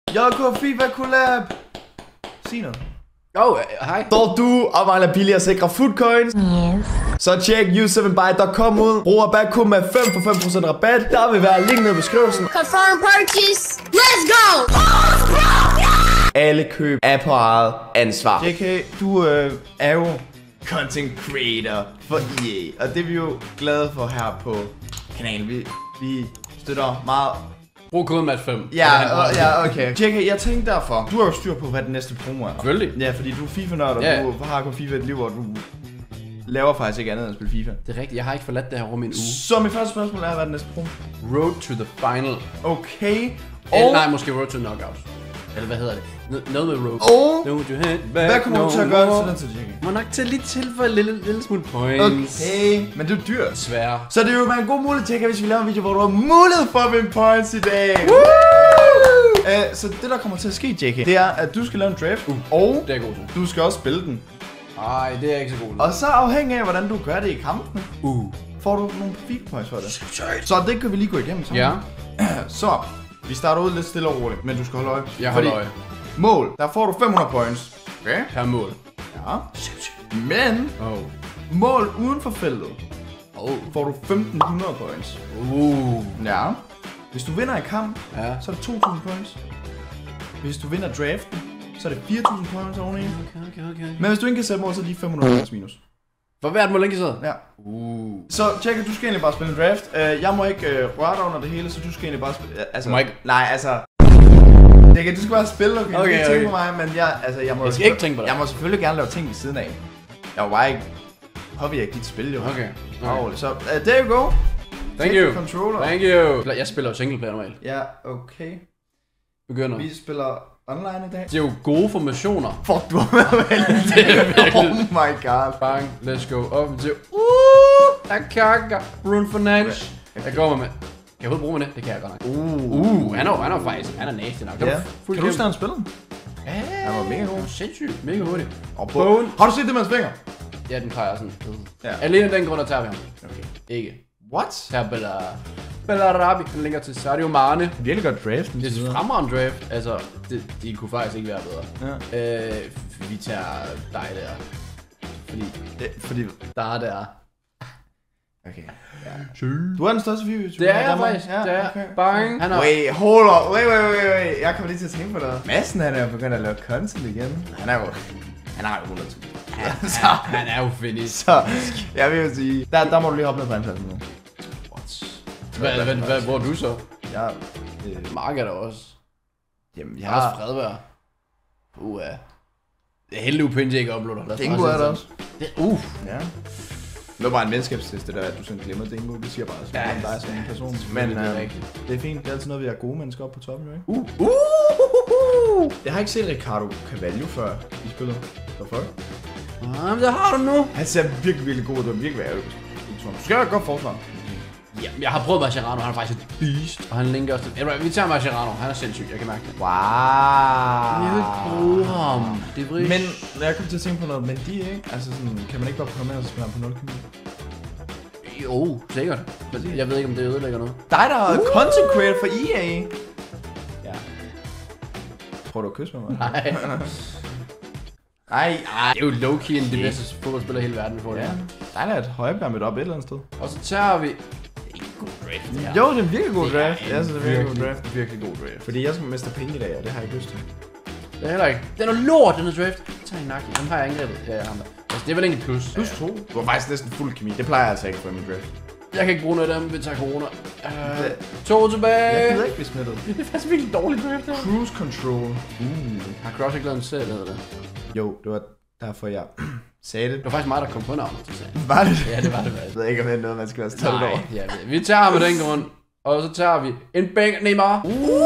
JK FIFA collab. Sig noget. Hej. Står du og mangler billige og sikre foodcoins? Yes. Så tjek u7buy.com ud. Brug rabatkode med 5 for 5% rabat. Der vil være link nede i beskrivelsen. Confirm purchase. Let's go! Alle køb er på eget ansvar. JK, du er jo content creator for EA. Og det er vi jo glade for her på kanalen. Vi støtter meget. Brug koden MAT5. Ja, okay. JK, jeg tænkte derfor. Du har jo styr på, hvad den næste promo er. Selvfølgelig. Ja, fordi du er FIFA-nørd, og du har kun FIFA et liv, hvor du laver faktisk ikke andet end at spille FIFA. Det er rigtigt, jeg har ikke forladt det her rum i en uge. Så mit første spørgsmål er, hvad er den næste promo? Road to the final. Okay. Eller nej, måske Road to Knockouts. Eller hvad hedder det? Noget med Road. Hvad kommer du til at gøre til den til, JK? Må nok til lige tilføje en lille smule points. Okay, men det er dyrt. Desværre. Så det vil være en god mulighed, JK, hvis vi laver en video, hvor du har mulighed for at vinde points i dag. Så det, der kommer til at ske, JK, det er, at du skal lave en draft, og det er god til. Du skal også spille den. Nej, det er ikke så god. Og så afhængig af, hvordan du gør det i kampen, får du nogle profilpoints for det. Så det kan vi lige gå igennem sammen. Ja. Så, vi starter ud lidt stille og roligt, men du skal holde øje. Jeg holder øje. Mål, der får du 500 points. Okay. Per mål. Ja. Men, mål uden for feltet, får du 1500 points. Ja. Hvis du vinder i kamp, så er det 2000 points. Hvis du vinder draften, så er det 4000 points oveni. Okay. Men hvis du ikke kan sætte mål, så er de 500 points minus. For hvert mål indkasseret? Ja. Så tjekke, du skal egentlig bare spille en draft. Jeg må ikke røre dig under det hele, så du skal egentlig bare spille. Altså, nej, altså. Du skal bare spille, okay? Du skal ikke tænke på mig, men jeg skal ikke tænke på dig. Jeg må selvfølgelig gerne lave ting ved siden af. Jeg var bare ikke påvirket dit spil, jo. Okay. Så there you go. Thank you. Controller. Thank you. Jeg spiller jo singleplayer normalt. Ja, okay. Begynder. Vi spiller online i dag. Det er jo gode formationer. Fuck, du har været det er virkelig. Oh my god. Bang, let's go. Offensiv. Der kakker. Bruno Fernandes. Jeg går med. Kan jeg bruge med det? Det kan jeg godt nok. Han er faktisk. Han er nasty nok. Ja. Kan du huske, han spiller den? Ja. Han var mega god. Sindssygt. Mega hurtigt. Og Bone. Har du set det med hans fingre? Ja, den plejer sådan. Ja. Alene den grund, der tager vi ham. Okay. Ikke. What? Her Bellarabi. Den ligger til Sadio Mane. Virkelig godt draft. Det er fremragende draft. Altså, de kunne faktisk ikke være bedre. Ja. Vi tager dig der. Fordi der er der. Okay. Ja. Du er den største FIFA-YouTuber. Det er jeg faktisk. Ja, det er. Okay. Bang. Wait, hold up. Wait. Jeg kommer lige til at tænke på dig. Madsen, han er begyndt at lave content igen. Han har jo 100.000. Han er jo finished. Så jeg vil jo sige, der må du lige hoppe ned på anpladsen nu. What? Hvor er du så? Jeg Mark er der også. Jamen, jeg har også Fredberg. Det er heldigt, at ikke uploader. Dingo er der også. Ja. Det var bare en venskabstest, det der, at du sådan glemmer Dingo. Det siger bare sådan om dig som en person. Men det er fint. Det er altid noget, vi har gode mennesker oppe på toppen, jo ikke? Jeg har ikke set Ricardo Cavallo før i spillet. Hvorfor? Men det har du nu. Han ser virkelig god ud. Det er virkelig ærgerligt. Du skal godt forsvar. Ja, jeg har prøvet Mascherano, han er faktisk et beast. Og han linker også til... Vi tager Mascherano, han er sindssyg, jeg kan mærke det. Wow. Jeg vil ikke bruge ham. Det er vrish. Men jeg kom til at tænke på noget, men de ikke? Altså sådan, kan man ikke bare komme med og spille ham på 0 km? Jo, sikkert. Men jeg ved ikke, om det ødelægger noget. Dig, der er content creator for EA. Ja. Prøver du at kysse med mig? Nej. Nej. Det er jo low-key en de bedste fodboldspillere i hele verden, vi får det her. Der er et højbær med op et eller andet sted. Og så tager vi... Det er ikke en god draft, ja. Jo, det er en virkelig god draft. Ja, så det er virkelig god draft. Virkelig god draft. Fordi jeg skal miste penge i dag, og det har jeg ikke lyst til. Det er heller ikke. Den er lort, den er draft. Tag en nakke. Den har jeg angrebet. Ja, jeg har den. Altså, det er vel egentlig plus. Plus 2. Du var faktisk næsten fuld kemi. Det plejer jeg altså ikke for min draft. Jeg kan ikke bruge noget af dem, vi tager corona. 2 tilbage. Jeg gider ikke blive smittet. Det er faktisk virkelig dårligt draft her. Cruise control. Har Cross ikke lavet en serie, der hedder det? Jo, det var derfor jeg sagde det. Det var faktisk mig, der kom på navnet til serien. Var det? Ja, det var det. Jeg ved ikke, om det er noget, man skal være stolt over. Nej, vi tager med den grund. Og så tager vi en bang Neymar.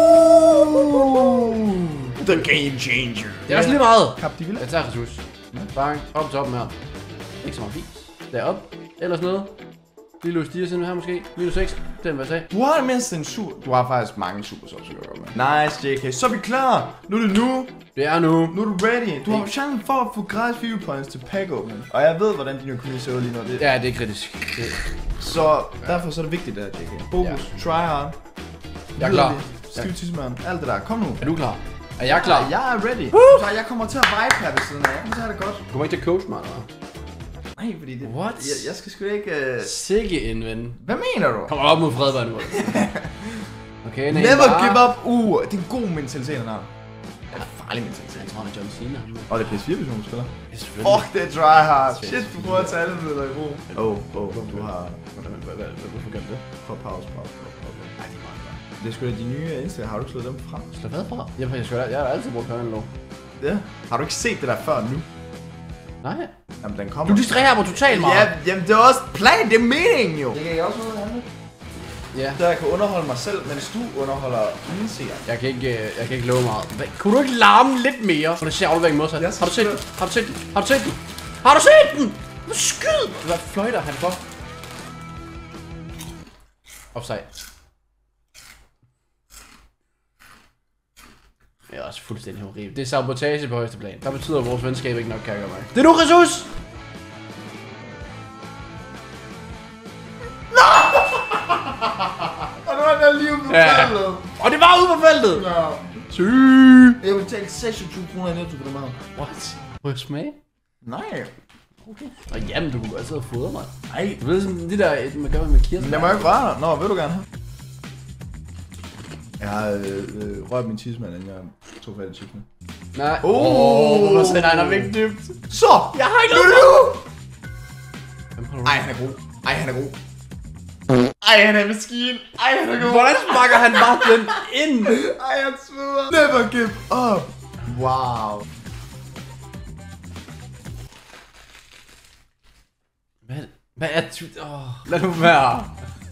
The game changer. Det er også lige meget. Capdeville. Jeg tager Jesus. Bang, op toppen her. Ikke så meget vis. Derop. Ellers noget. Lille Lustier sådan her måske. Minus 6. Den hvad jeg sagde. Du har mindst en Du har faktisk mange super subs, jeg gør med. Nice, JK. Så er vi klar. Nu er det nu. Det er nu. Nu er du ready. Du har chancen for at få gratis FIFA points til pack opening. Og jeg ved, hvordan din økonomi ser ud lige nu. Ja, det er kritisk. Så derfor så er det vigtigt, der, JK. Fokus. Try hard. Jeg er klar. Stiv tidsmand. Alt det der. Kom nu. Er du klar? Er jeg klar? Jeg er ready. Så jeg kommer til at vibe her ved siden af. Jeg kommer til at have det godt. Du kommer ikke til at coach mig, eller? Nej, fordi det... What? Jeg skal sgu da ikke... Sikke en ven. Hvad mener du? Kommer op mod Fredberg nu. Okay, Never give up. Det er en god mentalitet, den her. Det er en farlig mentalitet. Jeg tror, han er John Cena. Og det er PS4-version, du spiller. Ja, selvfølgelig. Det er tryhard. Shit, du prøver at tage alle midler i brug. Du har... Hvorfor gør du det? For pause. Nej, det er meget godt. Det er sgu da de nye Insta. Har du slået dem fra? Slå hvad fra? Jeg har altid brugt Køren lov. Ja. Har du ikke set det der før nu? Nej. Jamen, den kommer. Du distraherer mig totalt meget. Ja, jamen det er også plan, det er meningen jo. Det kan jeg også noget andet. Ja. Der jeg kan underholde mig selv, mens du underholder mine seere. Jeg kan ikke love meget. Kunne du ikke larme lidt mere? For det ser afleveringen modsat. Yes, Har du set den? Har du set den? Har du set den? Har du set den? Nu skyd! Hvad fløjter han for? Offside. Det er også fuldstændig horribelt. Det er sabotage på højeste plan. Der betyder, at vores venskab ikke nok kan gøre mig. Det er nu, Jesus! Og det var der lige ude på feltet. Og det var ude på feltet! Ja. Syg! Jeg vil betale 26 kroner i netto for det mad. What? Må jeg smage? Nej. Okay. Og jamen, du kunne godt sidde og fodre mig. Nej. Du ved sådan, de der, man gør med kirsebær. Lad mig ikke røre dig. Nå, vil du gerne have? Jeg har rørt min tidsmand, inden jeg tog fat i chipsene. Nej. Hvorfor sender han væk dybt? Så! Jeg har ikke noget. Ej, han er god. Ej, han er maskine. Ej, han er god. Hvordan sparker han bare den ind? Ej, han sveder. Never give up. Wow. Hvad er du? Lad nu være.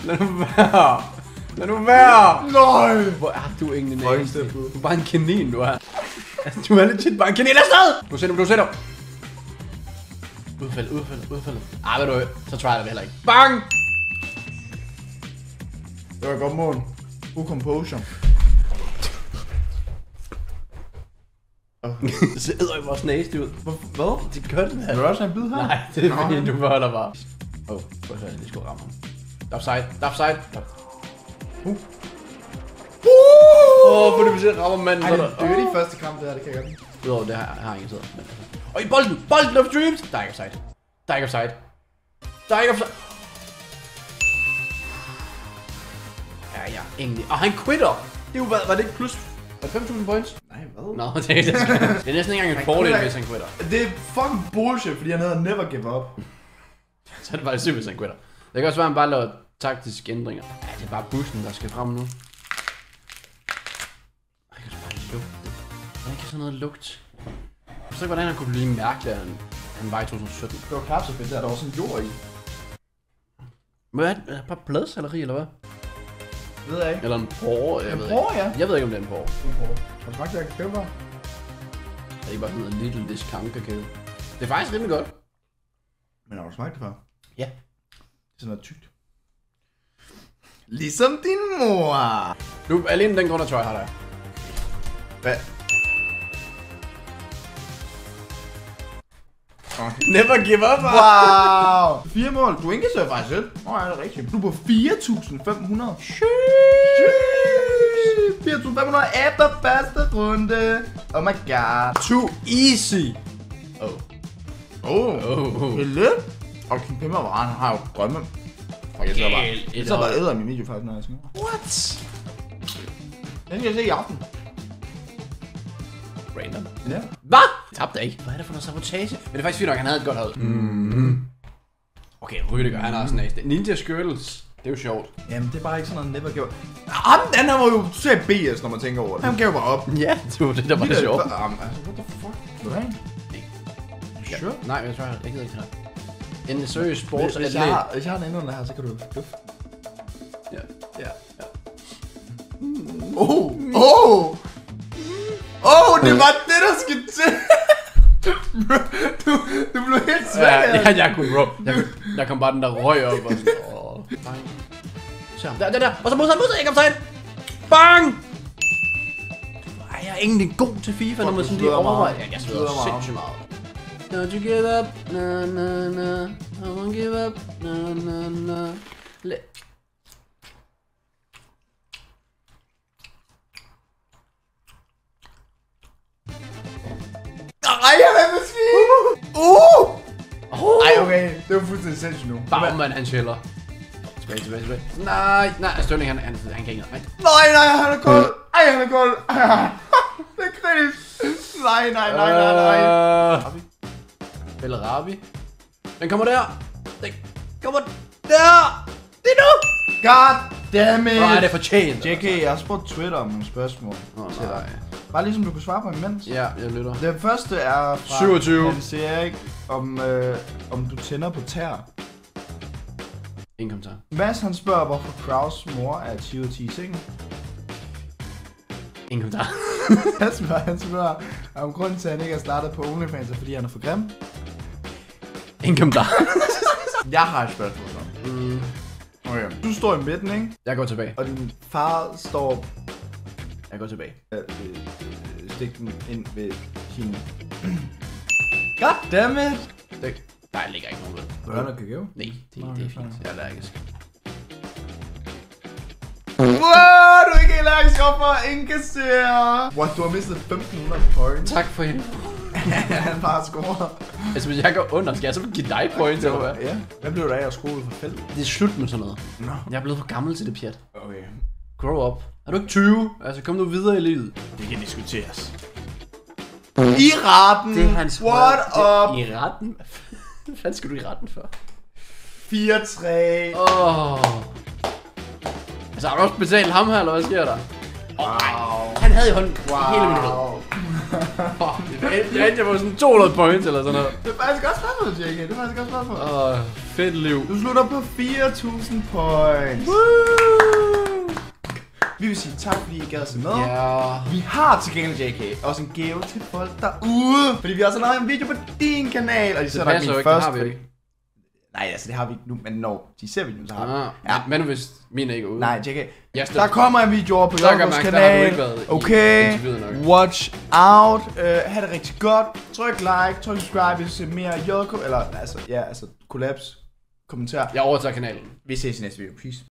Lad nu være. Nej. Hvor er du egentlig Fucking næste? step ud. Du er bare en kanin, du er. Altså, du er legit bare en kanin afsted. Du sætter. Udfældet. Ved du, så try jeg det heller ikke. Bang! Det var et godt mål. Composure. Det ser jo vores næste ud. Hvad? Det gør den her. Vil du også have en bid her? Nej, det er fordi, du beholder bare. Prøv at høre, lige skulle ramme ham. Der er offside. For det vil sige, rammer manden. Ej, det er dirty første kamp, det her, det kan jeg godt lide. Udover det her, jeg har ingen tid. Og i bolden of dreams. Der er ikke offside. Ja, egentlig. Og han quitter. Det er jo, var det ikke plus? Var det 5.000 points? Nej, hvad? Nå, det er næsten ikke engang en fordel, hvis han quitter. Det er fucking bullshit, fordi han hedder never give up. Så er det bare sygt, hvis han quitter. Det kan også være, at han bare laver taktiske ændringer. Ja, det er bare bussen, der skal frem nu. Jeg kan bare lugte det. Hvordan kan sådan noget lugte? Jeg forstår ikke, hvordan han kunne blive mærkelig, at han var i 2017. Det var knap så fedt, der var sådan jord i. Hvad er det? Bare bladselleri, eller hvad? Det ved jeg ikke. Eller en porre, jeg ved ikke. Porre, ja. Jeg ved ikke, om det er en porre. Har du smagt det her kakao bare? Det er ikke bare sådan noget little discount kakao. Det er faktisk rimelig godt. Men har du smagt det før? Ja. Det er sådan noget tykt. Ligesom din mor. Du, alene den grund af tøj har der. Hvad? Never give up, Wow! 4 mål. Du indkasserer faktisk selv. Er det rigtigt? Du er på 4.500. 4.500 efter første runde. Oh my god. Too easy. Pille. Og King Pimmer var han har jo drømme. Og jeg sidder bare. Jeg sidder bare og æder min video faktisk, når jeg skal. What? Den skal jeg se i aften. Random. Ja. Hvad? Tabte ikke. Hvad er det for noget sabotage? Men det er faktisk fint nok, han havde et godt hold. Okay, Rydiger, han er også næste. Ninja Skirtles. Det er jo sjovt. Jamen, det er bare ikke sådan noget never give up. Han var jo totalt BS, når man tænker over det. Han gav bare op. Ja, det var det, der var det sjovt. Altså, what the fuck? Vil du have en? Sure. Nej, men jeg tror, jeg gider ikke det her. En seriøs sportsatlet. Hvis jeg har den endnu her, så kan du dufte. Ja. Det var det, der skulle til. Du blev helt svæk. Ja, jeg kunne, bro. Der kom bare den der røg op og sådan. Så, der. Og så modsat, ikke offside. Bang! Ej, jeg er egentlig god til FIFA, når man sådan lige overvejer. Ja, jeg sveder sindssygt meget. Don't you give up, na. I won't give up, na. Ej, jeg er maskine! Ej, okay. Det var fuldstændig sindssygt nu. Bagmand, han chiller. Tilbage. Nej, Stønning, han kan ikke. Nej, han er kold. Ej, han er kold. Det er kritisk. Nej. Bellarabi. Den kommer der. Den kommer der. Det er nu. God damn it. Hvor er det fortjent? JK, jeg har spurgt Twitter om nogle spørgsmål til dig. Bare ligesom du kunne svare på imens. Ja, jeg lytter. Det første er fra 27. Hans Erik, om du tænder på tær. Ingen kommentar. Mads han spørger, hvorfor Kraus mor er 10 ud af 10 i sengen. Ingen kommentar. Han spørger, om grunden til, at han ikke er startet på OnlyFans, er fordi han er for grim. Ingen kommentar. Jeg har et spørgsmål så. Okay. Du står i midten, ikke? Jeg går tilbage. Og din far står... Jeg går tilbage. Stik den ind ved hende. Goddammit! Der ligger ikke nogen ved. Børn og kakao? Nej, det er fint. Jeg er allergisk. Wow, du er ikke allergisk overfor indkassere! What, du har mistet 1500 points. Tak for hende. Han bare scorer. Altså, hvis jeg går under, skal jeg så give dig points, eller hvad? Ja. Hvad blev der af at skrue for feltet? Det er slut med sådan noget. Nå. Jeg er blevet for gammel til det, pjat. Okay. Grow up. Er du ikke 20? Altså, kom nu videre i livet. Det kan diskuteres. I retten! Det er hans What up? I retten? Hvad fanden skal du i retten for? 4-3. Altså, har du også betalt ham her, eller hvad sker der? Wow. Han havde i hånden hele minuttet. Jeg endte på sådan 200 points eller sådan noget. Det er faktisk godt spørgsmål, JK. Det er faktisk godt spørgsmål. Fedt liv. Du slutter på 4000 points. Woo! Vi vil sige tak, fordi I gad se med. Ja. Vi har til gengæld, JK, også en gave til folk derude. Fordi vi har også lavet en video på din kanal. Og de ser nok min ikke, første. det har vi ikke. Nej, altså det har vi ikke nu, men når de ser videoen, så har vi. Ja. Men hvis mine ikke er ude. Nej, JK. Der Der kommer en video over på Jokos kanal. Okay. Watch out. Ha' det rigtig godt. Tryk like, tryk subscribe, hvis du ser mere Joko. Eller altså, ja, altså, collabs. Kommenter. Jeg overtager kanalen. Vi ses i næste video. Peace.